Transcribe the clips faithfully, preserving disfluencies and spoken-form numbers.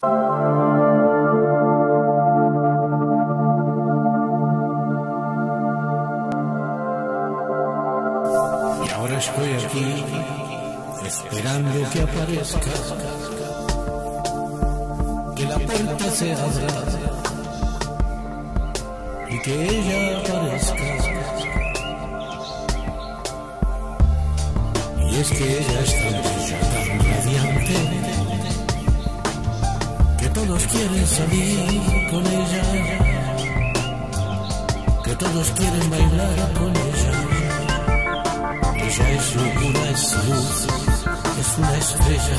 Y ahora estoy aquí, esperando que aparezcas, que la puerta se abra y que ella aparezca. Y es que ella es tan bella, tan radiante, que todos quieren salir con ella, que todos quieren bailar con ella. Ella es locura, es luz, es una estrella,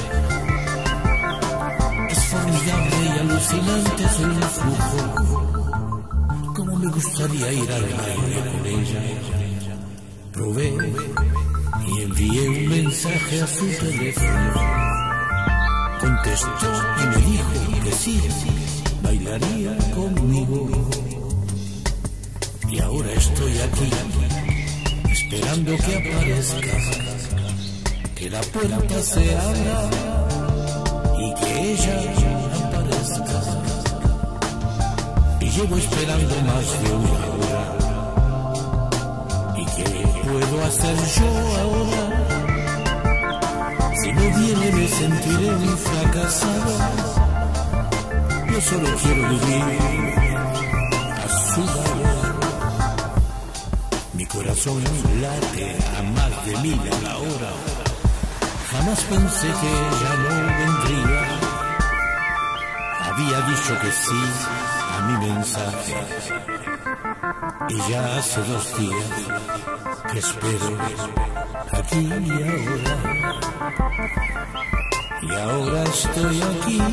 es formidable y alucinante su flujo. Como me gustaría ir al baile con ella. Probé y envié un mensaje a su teléfono. Contestó y me dijo que sí, bailaría conmigo. Y ahora estoy aquí, esperando que aparezca, que la puerta se abra y que ella aparezca. Y llevo esperando más de una hora. ¿Y qué puedo hacer yo ahora? Si no viene me sentiré un fracasado. Yo solo quiero vivir a su lado. Mi corazón late a más de mil a la hora. Jamás pensé que ella no vendría. Había dicho que sí a mi mensaje. Y ya hace dos días que espero aquí y ahora. Y ahora estoy aquí,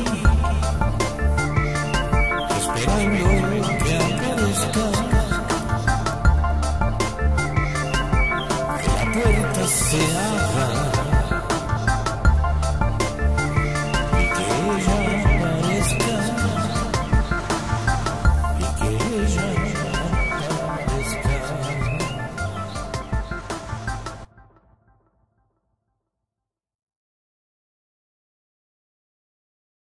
esperando que aparezca. La puerta se abra